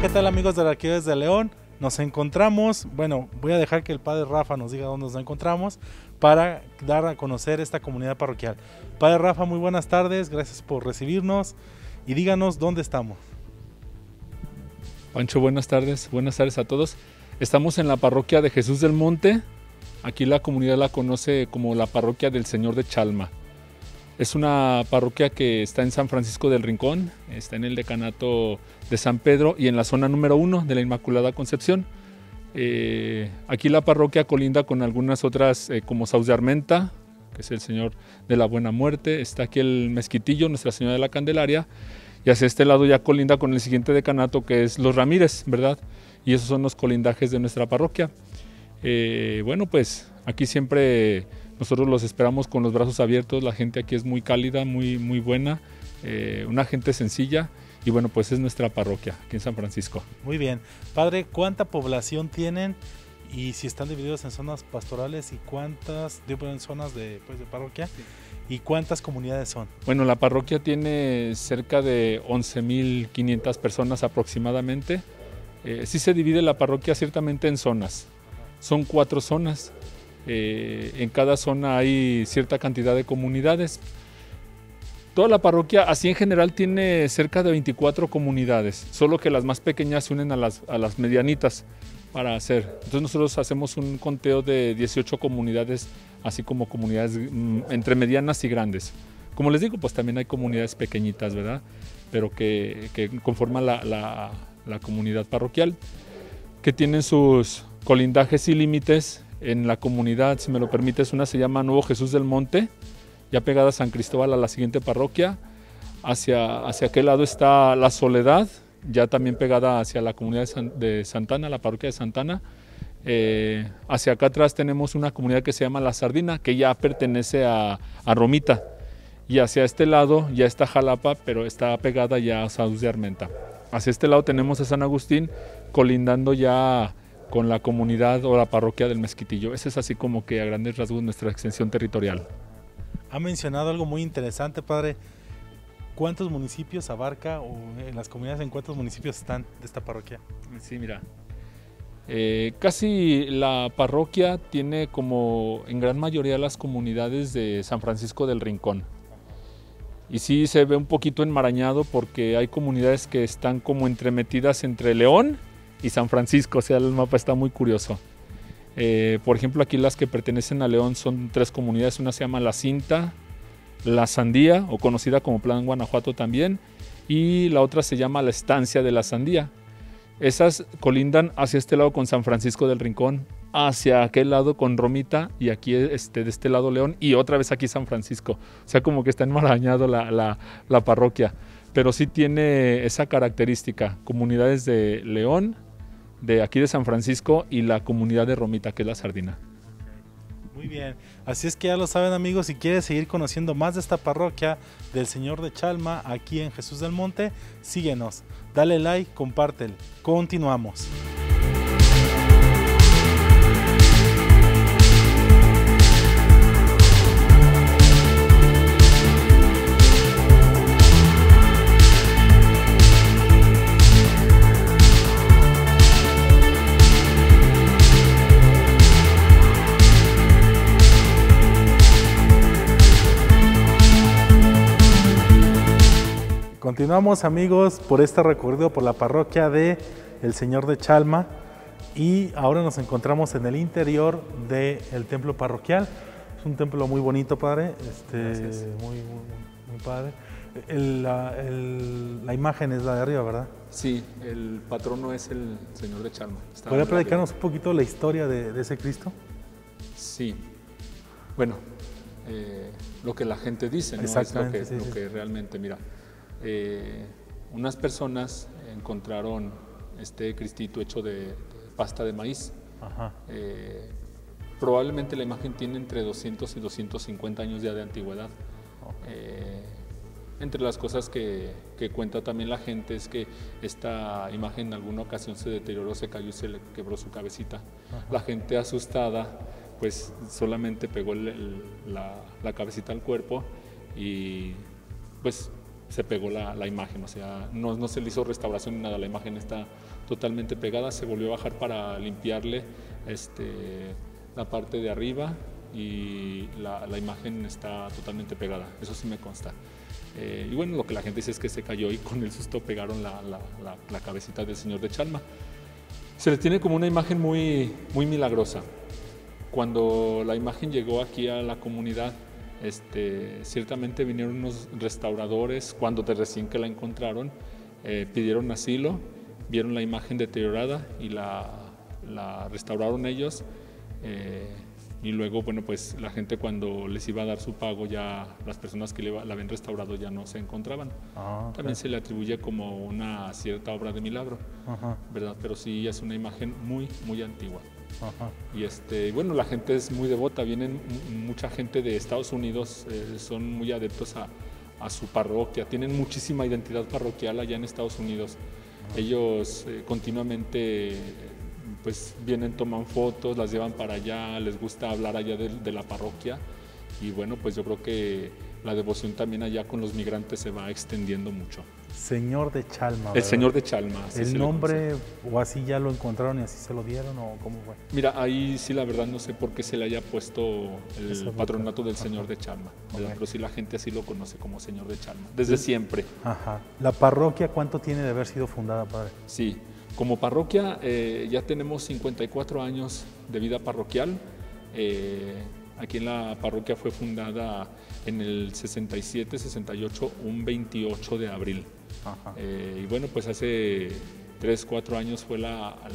¿qué tal amigos de la Arquidiócesis de León? Nos encontramos, bueno, voy a dejar que el padre Rafa nos diga dónde nos encontramos para dar a conocer esta comunidad parroquial. Padre Rafa, muy buenas tardes, gracias por recibirnos y díganos dónde estamos. Pancho, buenas tardes a todos. Estamos en la parroquia de Jesús del Monte. Aquí la comunidad la conoce como la parroquia del Señor de Chalma. Es una parroquia que está en San Francisco del Rincón, está en el decanato de San Pedro y en la zona número 1 de la Inmaculada Concepción. Aquí la parroquia colinda con algunas otras como Saus de Armenta, que es el Señor de la Buena Muerte. Está aquí el Mezquitillo, Nuestra Señora de la Candelaria. Y hacia este lado ya colinda con el siguiente decanato, que es Los Ramírez, ¿verdad? Y esos son los colindajes de nuestra parroquia. Bueno, pues aquí siempre nosotros los esperamos con los brazos abiertos. La gente aquí es muy cálida, muy buena, una gente sencilla. Y bueno, pues es nuestra parroquia aquí en San Francisco. Muy bien. Padre, ¿cuánta población tienen? Y si están divididos en zonas pastorales y cuántas, en zonas de parroquia, ¿y cuántas comunidades son? Bueno, la parroquia tiene cerca de 11.500 personas aproximadamente. Sí se divide la parroquia ciertamente en zonas. Son 4 zonas. En cada zona hay cierta cantidad de comunidades. Toda la parroquia, así en general, tiene cerca de 24 comunidades, solo que las más pequeñas se unen a las medianitas para hacer. Entonces nosotros hacemos un conteo de 18 comunidades, así como comunidades entre medianas y grandes. Como les digo, pues también hay comunidades pequeñitas, ¿verdad? Pero que conforman la comunidad parroquial, que tienen sus colindajes y límites. En la comunidad, si me lo permites, una se llama Nuevo Jesús del Monte, ya pegada a San Cristóbal, a la siguiente parroquia. Hacia aquel lado está La Soledad, ya también pegada hacia la comunidad de Santana, la parroquia de Santana. Hacia acá atrás tenemos una comunidad que se llama La Sardina, que ya pertenece a Romita. Y hacia este lado ya está Jalapa, pero está pegada ya a Saus de Armenta. Hacia este lado tenemos a San Agustín, colindando ya con la comunidad o la parroquia del Mezquitillo. Esa es así como que a grandes rasgos nuestra extensión territorial. Ha mencionado algo muy interesante, padre. ¿Cuántos municipios abarca o en las comunidades en cuántos municipios están de esta parroquia? Sí, mira, casi la parroquia tiene como en gran mayoría las comunidades de San Francisco del Rincón. Y sí se ve un poquito enmarañado porque hay comunidades que están como entremetidas entre León y San Francisco, o sea, el mapa está muy curioso. Por ejemplo, aquí las que pertenecen a León son 3 comunidades, una se llama La Cinta, La Sandía, o conocida como Plan Guanajuato también, y la otra se llama La Estancia de la Sandía. Esas colindan hacia este lado con San Francisco del Rincón, hacia aquel lado con Romita, y aquí de este lado León, y otra vez aquí San Francisco. O sea, como que está enmarañado la parroquia, pero sí tiene esa característica, comunidades de León, de aquí de San Francisco y la comunidad de Romita, que es La Sardina. Muy bien, así es que ya lo saben amigos, si quieres seguir conociendo más de esta parroquia del Señor de Chalma aquí en Jesús del Monte, síguenos, dale like, compártelo, continuamos. Continuamos amigos por este recorrido por la parroquia de El Señor de Chalma y ahora nos encontramos en el interior del templo parroquial. Es un templo muy bonito, padre, muy padre. La imagen es la de arriba, ¿verdad? Sí, el patrono es el Señor de Chalma. ¿Podría platicarnos un poquito la historia de ese Cristo? Sí, bueno, lo que la gente dice, ¿no? Exactamente, es lo que realmente, mira. Unas personas encontraron este cristito hecho de pasta de maíz. Ajá. Probablemente la imagen tiene entre 200 y 250 años ya de antigüedad. Entre las cosas que cuenta también la gente es que esta imagen en alguna ocasión se deterioró, se cayó y se le quebró su cabecita. Ajá. La gente asustada pues solamente pegó la cabecita al cuerpo y pues se pegó la imagen, o sea, no se le hizo restauración ni nada, la imagen está totalmente pegada, se volvió a bajar para limpiarle la parte de arriba y la imagen está totalmente pegada, eso sí me consta. Y bueno, lo que la gente dice es que se cayó y con el susto pegaron la cabecita del Señor de Chalma. Se le tiene como una imagen muy, muy milagrosa. Cuando la imagen llegó aquí a la comunidad, ciertamente vinieron unos restauradores, cuando de recién que la encontraron, pidieron asilo, vieron la imagen deteriorada y la restauraron ellos. Y luego, bueno, pues la gente cuando les iba a dar su pago, ya las personas que la habían restaurado ya no se encontraban. Okay. También se le atribuye como una cierta obra de milagro, ¿verdad? Pero sí es una imagen muy, muy antigua. Y bueno, la gente es muy devota, vienen mucha gente de Estados Unidos, son muy adeptos a su parroquia, tienen muchísima identidad parroquial allá en Estados Unidos. Ellos continuamente pues vienen, toman fotos, las llevan para allá, les gusta hablar allá de la parroquia y bueno, pues yo creo que la devoción también allá con los migrantes se va extendiendo mucho. Señor de Chalma, ¿verdad? El Señor de Chalma. ¿El nombre o así ya lo encontraron y así se lo dieron o cómo fue? Mira, ahí sí la verdad no sé por qué se le haya puesto el patronato del Señor de Chalma, pero sí la gente así lo conoce como Señor de Chalma, desde siempre. ¿La parroquia cuánto tiene de haber sido fundada, padre? Sí. Como parroquia ya tenemos 54 años de vida parroquial. Aquí en la parroquia fue fundada en el 67, 68, un 28 de abril. Y bueno, pues hace 3, 4 años fue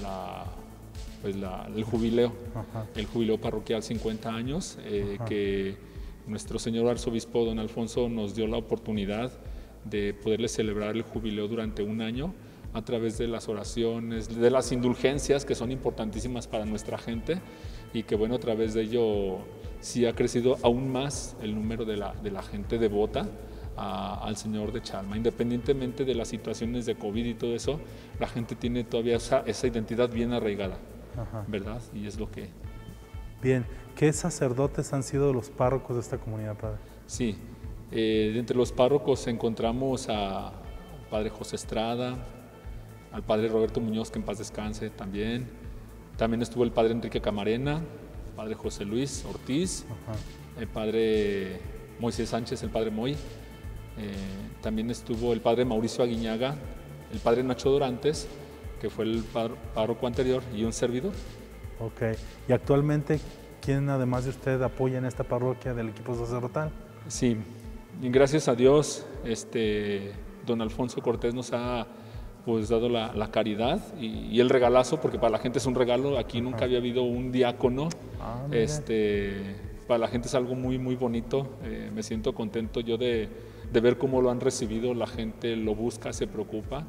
el jubileo, el jubileo parroquial 50 años, que nuestro señor arzobispo don Alfonso nos dio la oportunidad de poderle celebrar el jubileo durante un año a través de las oraciones, de las indulgencias que son importantísimas para nuestra gente y que bueno, a través de ello sí ha crecido aún más el número de la gente devota al Señor de Chalma. Independientemente de las situaciones de COVID y todo eso, la gente tiene todavía esa identidad bien arraigada, ¿verdad? Y es lo que... Bien, ¿qué sacerdotes han sido los párrocos de esta comunidad, padre? Sí, entre los párrocos encontramos a padre José Estrada, al padre Roberto Muñoz, que en paz descanse también. También estuvo el padre Enrique Camarena, el padre José Luis Ortiz, el padre Moisés Sánchez, el padre Moy. También estuvo el padre Mauricio Aguiñaga, el padre Nacho Dorantes, que fue el párroco anterior, y un servidor. Ok. ¿Y actualmente quién, además de usted, apoya en esta parroquia del equipo sacerdotal? Sí, y gracias a Dios, don Alfonso Cortés nos ha pues dado la caridad y el regalazo, porque para la gente es un regalo. Aquí nunca había habido un diácono. Para la gente es algo muy, muy bonito. Me siento contento yo de ver cómo lo han recibido. La gente lo busca, se preocupa.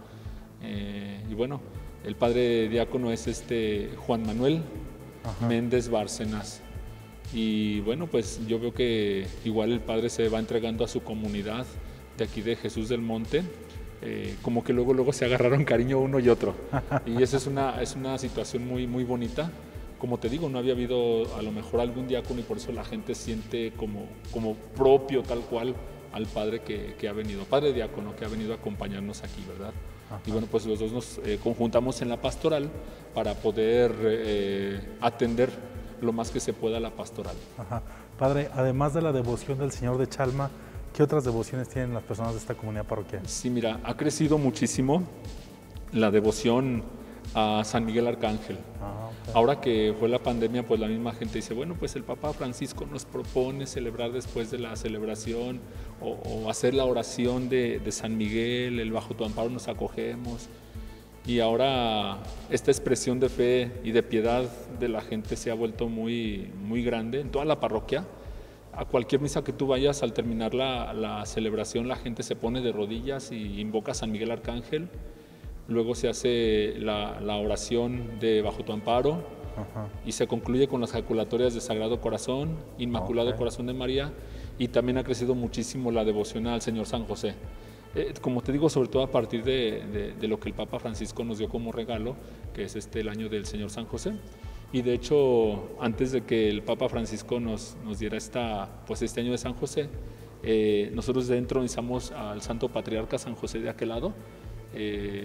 Y bueno, el padre diácono es Juan Manuel Méndez Bárcenas. Y bueno, pues yo veo que igual el padre se va entregando a su comunidad de aquí de Jesús del Monte. Como que luego se agarraron cariño uno y otro. Y esa es una situación muy, muy bonita. Como te digo, no había habido a lo mejor algún diácono y por eso la gente siente como propio, tal cual, al padre que ha venido, padre diácono que ha venido a acompañarnos aquí, ¿verdad? Y bueno, pues los dos nos conjuntamos en la pastoral para poder atender lo más que se pueda la pastoral. Padre, además de la devoción del Señor de Chalma, ¿qué otras devociones tienen las personas de esta comunidad parroquial? Sí, mira, ha crecido muchísimo la devoción a San Miguel Arcángel. Ahora que fue la pandemia, pues la misma gente dice, bueno, pues el Papa Francisco nos propone celebrar después de la celebración o hacer la oración de San Miguel, el bajo tu amparo nos acogemos. Y ahora esta expresión de fe y de piedad de la gente se ha vuelto muy, muy grande en toda la parroquia. A cualquier misa que tú vayas, al terminar la celebración, la gente se pone de rodillas y invoca a San Miguel Arcángel. Luego se hace la oración de Bajo tu amparo y se concluye con las jaculatorias de Sagrado Corazón, Inmaculado Corazón de María, y también ha crecido muchísimo la devoción al Señor San José. Como te digo, sobre todo a partir de lo que el Papa Francisco nos dio como regalo, que es el año del Señor San José. Y de hecho, antes de que el Papa Francisco nos diera este año de San José, nosotros entronizamos al Santo Patriarca San José de Aquelado,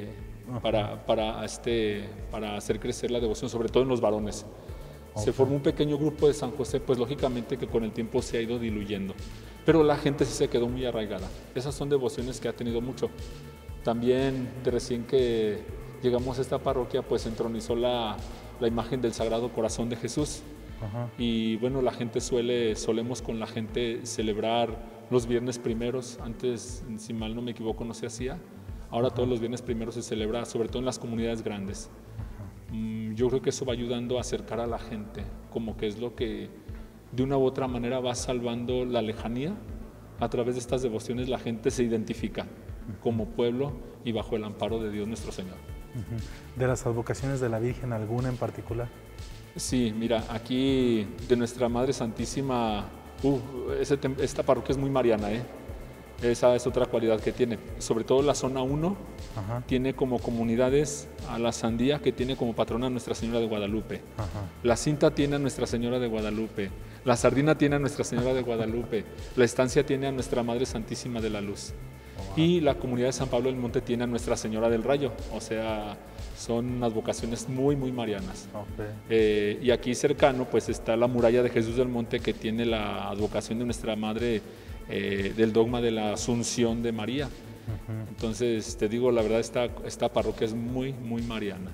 para hacer crecer la devoción, sobre todo en los varones. Se formó un pequeño grupo de San José, pues lógicamente que con el tiempo se ha ido diluyendo, pero la gente sí se quedó muy arraigada. Esas son devociones que ha tenido mucho. También de recién que llegamos a esta parroquia, pues se entronizó la imagen del Sagrado Corazón de Jesús. Ajá. Y bueno, la gente solemos con la gente celebrar los viernes primeros. Antes, si mal no me equivoco, no se hacía. Ahora todos los viernes primeros se celebra, sobre todo en las comunidades grandes. Yo creo que eso va ayudando a acercar a la gente, como que es lo que de una u otra manera va salvando la lejanía. A través de estas devociones la gente se identifica como pueblo y bajo el amparo de Dios nuestro Señor. ¿De las advocaciones de la Virgen alguna en particular? Sí, mira, aquí de nuestra Madre Santísima, esta parroquia es muy mariana, ¿eh? Esa es otra cualidad que tiene. Sobre todo la zona 1 tiene como comunidades a la Sandía, que tiene como patrona a Nuestra Señora de Guadalupe. La Cinta tiene a Nuestra Señora de Guadalupe. La Sardina tiene a Nuestra Señora de Guadalupe. La Estancia tiene a Nuestra Madre Santísima de la Luz. Y la comunidad de San Pablo del Monte tiene a Nuestra Señora del Rayo. O sea, son advocaciones muy, muy marianas. Y aquí cercano pues está la Muralla de Jesús del Monte, que tiene la advocación de Nuestra Madre del dogma de la Asunción de María. Entonces, te digo, la verdad, esta parroquia es muy, muy mariana.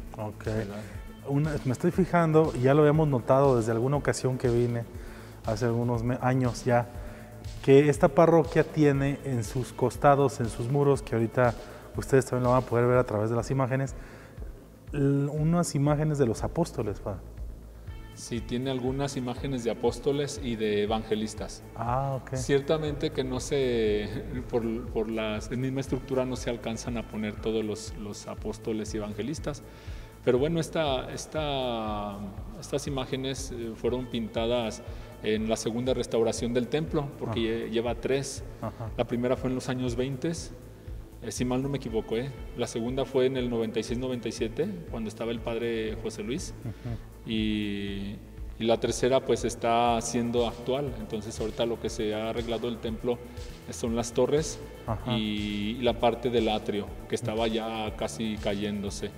Me estoy fijando, y ya lo habíamos notado desde alguna ocasión que vine, hace algunos años ya, que esta parroquia tiene en sus costados, en sus muros, que ahorita ustedes también lo van a poder ver a través de las imágenes, unas imágenes de los apóstoles, padre. Sí, tiene algunas imágenes de apóstoles y de evangelistas. Ciertamente que no por la misma estructura no se alcanzan a poner todos los apóstoles y evangelistas, pero bueno, estas imágenes fueron pintadas en la segunda restauración del templo, porque lleva 3. La primera fue en los años 20, si mal no me equivoco, La segunda fue en el 96-97, cuando estaba el padre José Luis. Y la tercera pues está siendo actual. Entonces ahorita lo que se ha arreglado el templo son las torres y la parte del atrio, que estaba ya casi cayéndose.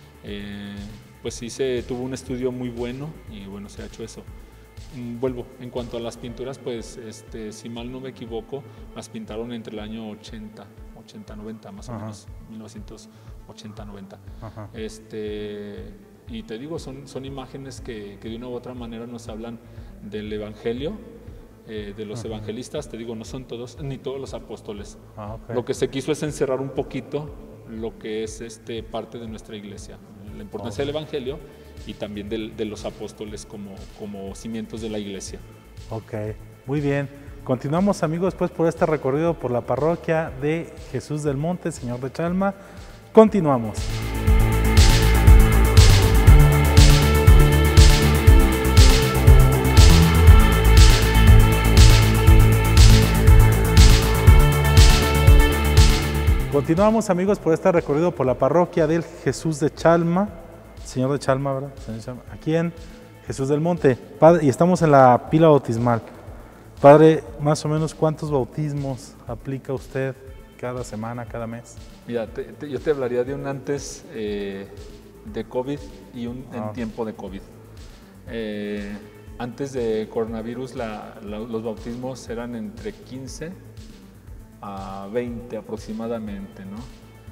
Pues sí, se tuvo un estudio muy bueno y bueno, se ha hecho eso. Vuelvo, en cuanto a las pinturas, pues si mal no me equivoco, las pintaron entre el año 80-90 más o menos, 1980-90. Y te digo, son imágenes que de una u otra manera nos hablan del Evangelio, de los evangelistas. Te digo, no son todos, ni todos los apóstoles. Lo que se quiso es encerrar un poquito lo que es parte de nuestra iglesia, la importancia del Evangelio y también de los apóstoles como cimientos de la iglesia. Muy bien. Continuamos, amigos, pues por este recorrido por la parroquia de Jesús del Monte, Señor de Chalma. Continuamos. Continuamos, amigos, por este recorrido por la parroquia del Jesús de Chalma, Señor de Chalma, ¿verdad? Aquí en Jesús del Monte. Padre, y estamos en la pila bautismal. Padre, más o menos, ¿cuántos bautismos aplica usted cada semana, cada mes? Mira, yo te hablaría de un antes de COVID y un en tiempo de COVID. Antes de coronavirus, los bautismos eran entre 15 a 20 aproximadamente, ¿no?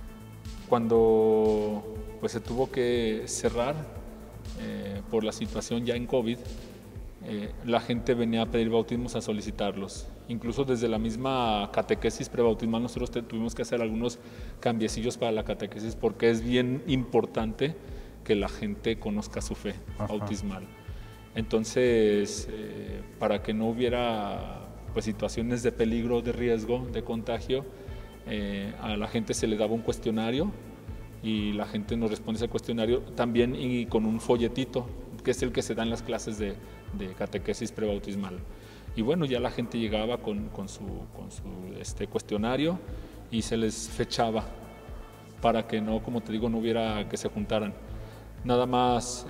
Cuando pues se tuvo que cerrar por la situación ya en COVID, la gente venía a pedir bautismos, a solicitarlos. Incluso desde la misma catequesis prebautismal nosotros tuvimos que hacer algunos cambiecillos para la catequesis, porque es bien importante que la gente conozca su fe bautismal. Entonces, para que no hubiera pues situaciones de peligro, de riesgo, de contagio, a la gente se le daba un cuestionario y la gente nos responde ese cuestionario también, y con un folletito, que es el que se da en las clases de catequesis prebautismal. Y bueno, ya la gente llegaba con su cuestionario y se les fechaba para que no, como te digo, no hubiera que se juntaran. Nada más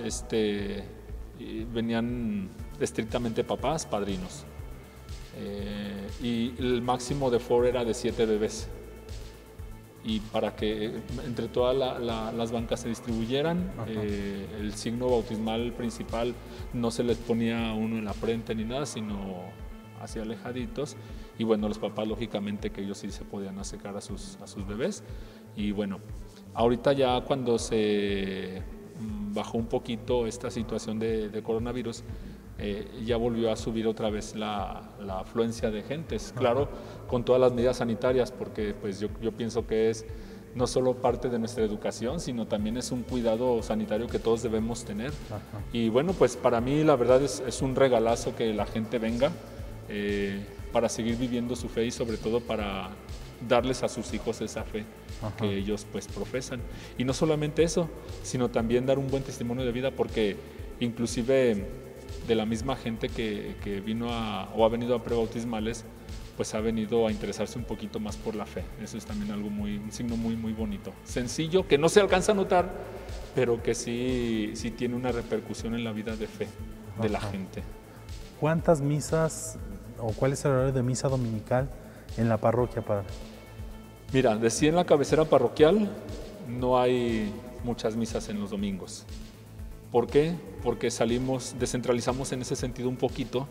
venían estrictamente papás, padrinos. Y el máximo de foro era de 7 bebés. y para que entre todas las bancas se distribuyeran. El signo bautismal principal no se les ponía a uno en la frente ni nada, sino hacia alejaditos. Y bueno, los papás lógicamente que ellos sí se podían acercar a sus bebés. Y bueno, ahorita ya cuando se bajó un poquito esta situación de coronavirus, ya volvió a subir otra vez la afluencia de gentes, claro, con todas las medidas sanitarias, porque pues yo pienso que es no solo parte de nuestra educación, sino también es un cuidado sanitario que todos debemos tener. Y bueno, pues para mí la verdad es un regalazo que la gente venga para seguir viviendo su fe y sobre todo para darles a sus hijos esa fe que ellos pues profesan. Y no solamente eso, sino también dar un buen testimonio de vida, porque inclusive de la misma gente que vino o ha venido a prebautismales, pues ha venido a interesarse un poquito más por la fe. Eso es también algo un signo muy bonito. Sencillo, que no se alcanza a notar, pero que sí tiene una repercusión en la vida de fe de la gente. ¿Cuántas misas o cuál es el horario de misa dominical en la parroquia, padre? Mira, de sí en la cabecera parroquial no hay muchas misas en los domingos. ¿Por qué? Porque descentralizamos en ese sentido un poquito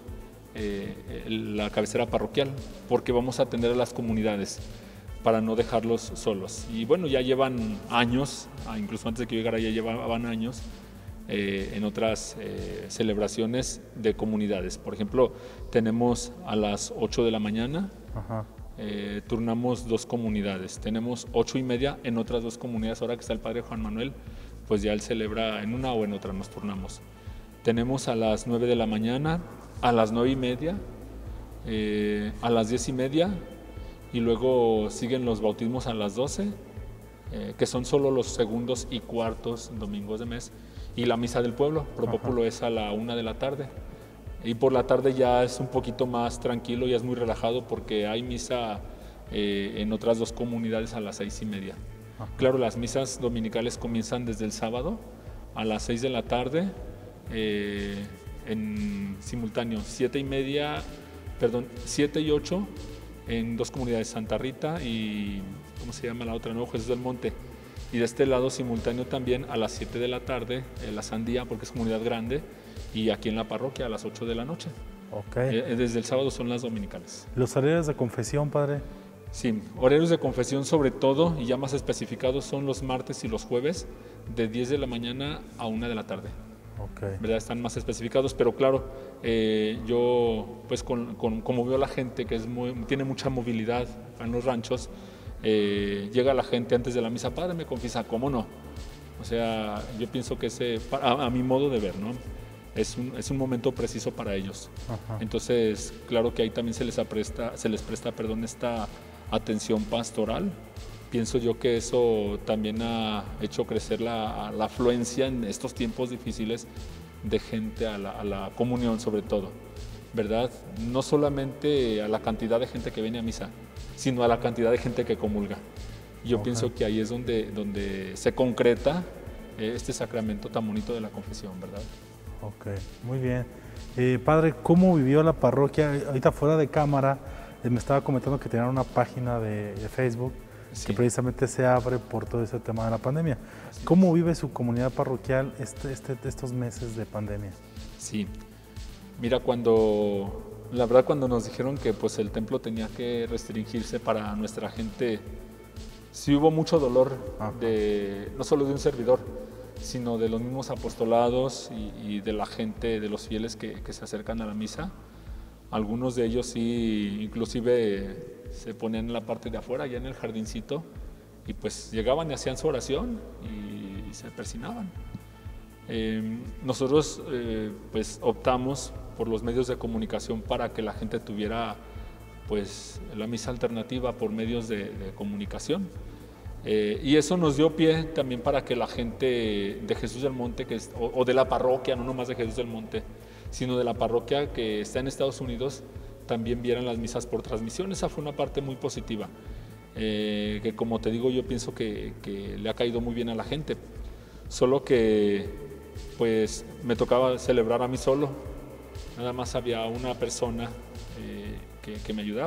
la cabecera parroquial, porque vamos a atender a las comunidades para no dejarlos solos. Y bueno, ya llevan años, incluso antes de que yo llegara ya llevaban años en otras celebraciones de comunidades. Por ejemplo, tenemos a las 8 de la mañana, turnamos 2 comunidades. Tenemos 8:30 en otras 2 comunidades. Ahora que está el padre Juan Manuel, pues ya él celebra en una o en otra, nos turnamos. Tenemos a las 9 de la mañana, a las 9:30, a las 10:30, y luego siguen los bautismos a las 12, que son solo los segundos y cuartos domingos de mes, y la misa del pueblo, pro populo, es a la 1 de la tarde. Y por la tarde ya es un poquito más tranquilo, ya es muy relajado, porque hay misa en otras 2 comunidades a las 6:30. Claro, las misas dominicales comienzan desde el sábado a las 6 de la tarde, en simultáneo, 7 y 8 en 2 comunidades, Santa Rita y, ¿cómo se llama la otra? Nuevo Jesús del Monte. Y de este lado simultáneo también a las 7 de la tarde, la Sandía, porque es comunidad grande, y aquí en la parroquia a las 8 de la noche. Desde el sábado son las dominicales. ¿Los horarios de confesión, padre? Sí, horarios de confesión sobre todo, y ya más especificados, son los martes y los jueves, de 10 de la mañana a 1 de la tarde. ¿Verdad? Están más especificados, pero claro, yo pues como veo a la gente que tiene mucha movilidad en los ranchos, llega la gente antes de la misa, padre, me confiesa, ¿cómo no? O sea, yo pienso que a mi modo de ver, ¿no? Es un momento preciso para ellos. Entonces, claro que ahí también se les presta esta atención pastoral. Pienso yo que eso también ha hecho crecer la afluencia en estos tiempos difíciles de gente a la comunión, sobre todo, ¿verdad? No solamente a la cantidad de gente que viene a misa, sino a la cantidad de gente que comulga. Yo pienso que ahí es donde se concreta este sacramento tan bonito de la confesión, ¿verdad? Muy bien. Padre, ¿cómo vivió la parroquia? Ahorita fuera de cámara, me estaba comentando que tenían una página de Facebook que precisamente se abre por todo ese tema de la pandemia. ¿Cómo vive su comunidad parroquial estos meses de pandemia? Sí, mira, la verdad cuando nos dijeron que pues el templo tenía que restringirse para nuestra gente, sí hubo mucho dolor, no solo de un servidor, sino de los mismos apostolados y de la gente, de los fieles que se acercan a la misa. Algunos de ellos sí, inclusive se ponían en la parte de afuera, allá en el jardincito, y pues llegaban y hacían su oración y se persinaban. Nosotros pues optamos por los medios de comunicación para que la gente tuviera pues la misa alternativa por medios de comunicación. Y eso nos dio pie también para que la gente de Jesús del Monte, o de la parroquia, no nomás de Jesús del Monte, sino de la parroquia que está en Estados Unidos, también vieran las misas por transmisión. Esa fue una parte muy positiva, que como te digo, yo pienso que le ha caído muy bien a la gente. Solo que pues me tocaba celebrar a mí solo, nada más había una persona que me ayudaba.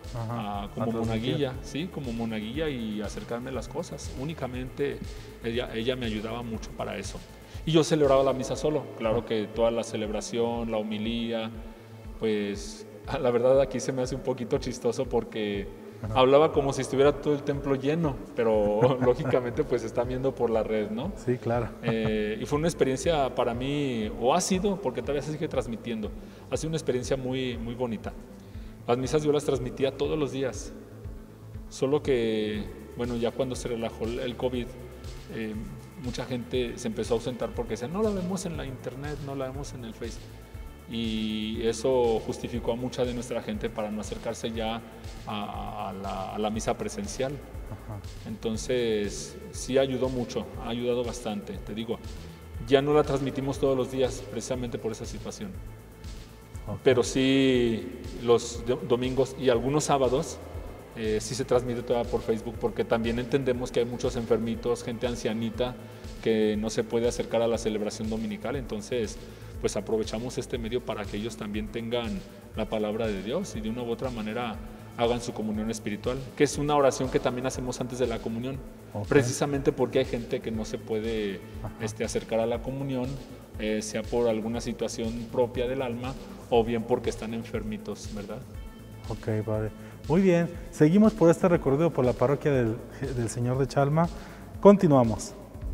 como monaguilla, ¿sí? Como monaguilla y acercarme a las cosas. Únicamente ella me ayudaba mucho para eso. Y yo celebraba la misa solo. Claro que toda la celebración, la homilía, pues la verdad aquí se me hace un poquito chistoso porque hablaba como si estuviera todo el templo lleno, pero lógicamente pues están viendo por la red, ¿no? Sí, claro. Y fue una experiencia para mí, o ha sido, porque todavía se sigue transmitiendo, ha sido una experiencia muy, muy bonita. Las misas yo las transmitía todos los días, solo que, bueno, ya cuando se relajó el COVID, mucha gente se empezó a ausentar porque decían, no la vemos en la internet, no la vemos en el Facebook. Y eso justificó a mucha de nuestra gente para no acercarse ya a la misa presencial. Ajá. Entonces sí ayudó mucho, ha ayudado bastante, te digo. Ya no la transmitimos todos los días precisamente por esa situación. Okay. Pero sí los domingos y algunos sábados sí se transmite todavía por Facebook, porque también entendemos que hay muchos enfermitos, gente ancianita que no se puede acercar a la celebración dominical. Entonces pues aprovechamos este medio para que ellos también tengan la palabra de Dios y de una u otra manera hagan su comunión espiritual, que es una oración que también hacemos antes de la comunión, okay. Precisamente porque hay gente que no se puede acercar a la comunión, sea por alguna situación propia del alma o bien porque están enfermitos, ¿verdad? Ok, padre. Muy bien, seguimos por este recorrido por la parroquia del Señor de Chalma. Continuamos.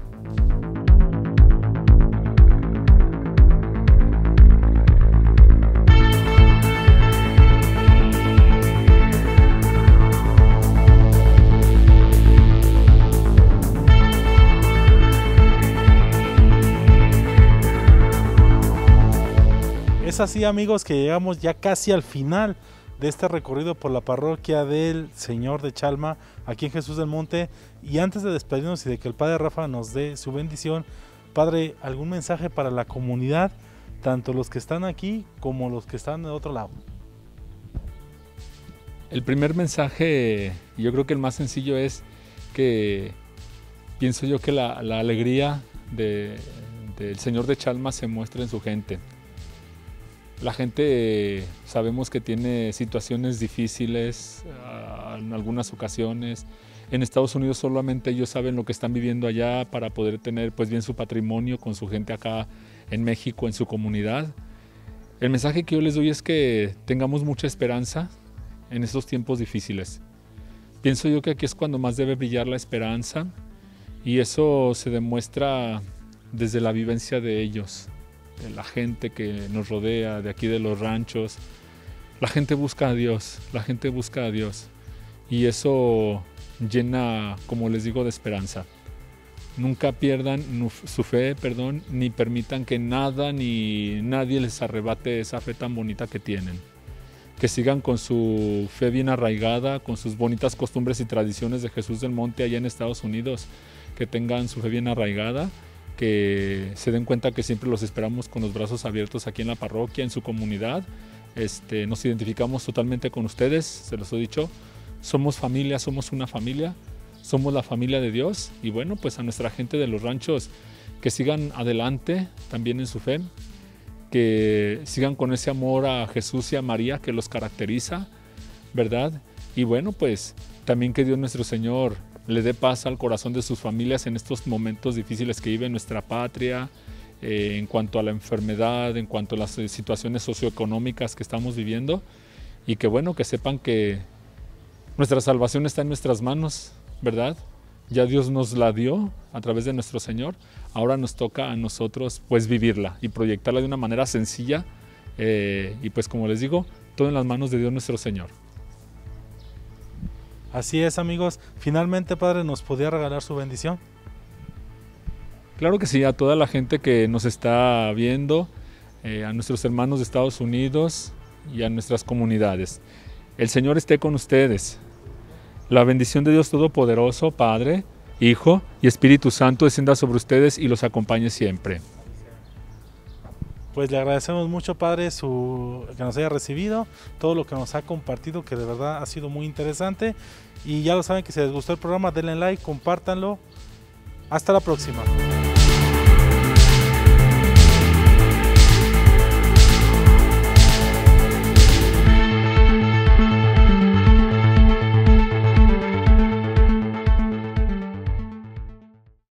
Es así, amigos, que llegamos ya casi al final de este recorrido por la parroquia del Señor de Chalma, aquí en Jesús del Monte. Y antes de despedirnos y de que el Padre Rafa nos dé su bendición, Padre, ¿algún mensaje para la comunidad, tanto los que están aquí como los que están de otro lado? El primer mensaje, yo creo que el más sencillo, es que pienso yo que la alegría del Señor de Chalma se muestra en su gente. La gente sabemos que tiene situaciones difíciles en algunas ocasiones. En Estados Unidos solamente ellos saben lo que están viviendo allá para poder tener pues bien su patrimonio con su gente acá en México, en su comunidad. El mensaje que yo les doy es que tengamos mucha esperanza en estos tiempos difíciles. Pienso yo que aquí es cuando más debe brillar la esperanza, y eso se demuestra desde la vivencia de ellos, de la gente que nos rodea, de aquí de los ranchos. La gente busca a Dios, y eso llena, como les digo, de esperanza. Nunca pierdan su fe, ni permitan que nada ni nadie les arrebate esa fe tan bonita que tienen. Que sigan con su fe bien arraigada, con sus bonitas costumbres y tradiciones de Jesús del Monte allá en Estados Unidos. Que tengan su fe bien arraigada, que se den cuenta que siempre los esperamos con los brazos abiertos aquí en la parroquia, en su comunidad. Nos identificamos totalmente con ustedes, se los he dicho. Somos familia, somos una familia, somos la familia de Dios. Y bueno, pues a nuestra gente de los ranchos, que sigan adelante también en su fe, que sigan con ese amor a Jesús y a María que los caracteriza, ¿verdad? Y bueno, pues también que Dios nuestro Señor le dé paz al corazón de sus familias en estos momentos difíciles que vive nuestra patria, en cuanto a la enfermedad, en cuanto a las situaciones socioeconómicas que estamos viviendo, y que bueno, que sepan que nuestra salvación está en nuestras manos, ¿verdad? Ya Dios nos la dio a través de nuestro Señor. Ahora nos toca a nosotros pues vivirla y proyectarla de una manera sencilla, y pues como les digo, todo en las manos de Dios nuestro Señor. Así es, amigos. Finalmente, Padre, ¿nos podía regalar su bendición? Claro que sí, a toda la gente que nos está viendo, a nuestros hermanos de Estados Unidos y a nuestras comunidades. El Señor esté con ustedes. La bendición de Dios Todopoderoso, Padre, Hijo y Espíritu Santo descienda sobre ustedes y los acompañe siempre. Pues le agradecemos mucho, Padre, que nos haya recibido, todo lo que nos ha compartido, que de verdad ha sido muy interesante. Y ya lo saben, que si les gustó el programa, denle like, compártanlo. Hasta la próxima.